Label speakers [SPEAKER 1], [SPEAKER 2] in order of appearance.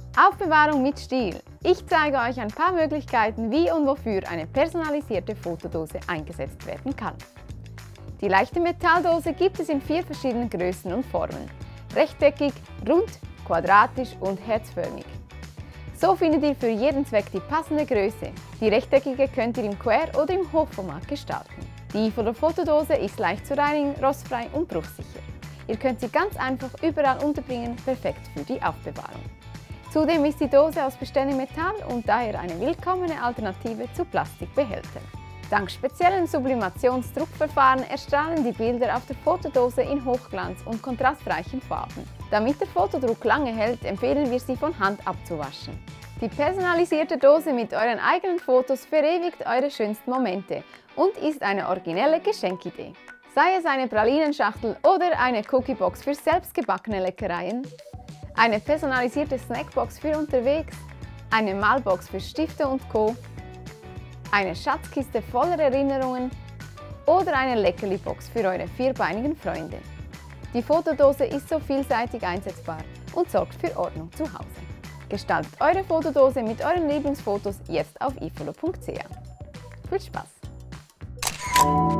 [SPEAKER 1] Aufbewahrung mit Stil. Ich zeige euch ein paar Möglichkeiten, wie und wofür eine personalisierte Fotodose eingesetzt werden kann. Die leichte Metalldose gibt es in 4 verschiedenen Größen und Formen: rechteckig, rund, quadratisch und herzförmig. So findet ihr für jeden Zweck die passende Größe. Die rechteckige könnt ihr im Quer- oder im Hochformat gestalten. Die Ifolo Fotodose ist leicht zu reinigen, rostfrei und bruchsicher. Ihr könnt sie ganz einfach überall unterbringen, perfekt für die Aufbewahrung. Zudem ist die Dose aus bestandenem Metall und daher eine willkommene Alternative zu Plastikbehältern. Dank speziellen Sublimationsdruckverfahren erstrahlen die Bilder auf der Fotodose in Hochglanz und kontrastreichen Farben. Damit der Fotodruck lange hält, empfehlen wir sie von Hand abzuwaschen. Die personalisierte Dose mit euren eigenen Fotos verewigt eure schönsten Momente und ist eine originelle Geschenkidee. Sei es eine Pralinenschachtel oder eine Cookiebox für selbstgebackene Leckereien, eine personalisierte Snackbox für unterwegs, eine Malbox für Stifte und Co., eine Schatzkiste voller Erinnerungen oder eine Leckerli-Box für eure vierbeinigen Freunde. Die Fotodose ist so vielseitig einsetzbar und sorgt für Ordnung zu Hause. Gestaltet eure Fotodose mit euren Lieblingsfotos jetzt auf ifolo.ch. Viel Spaß!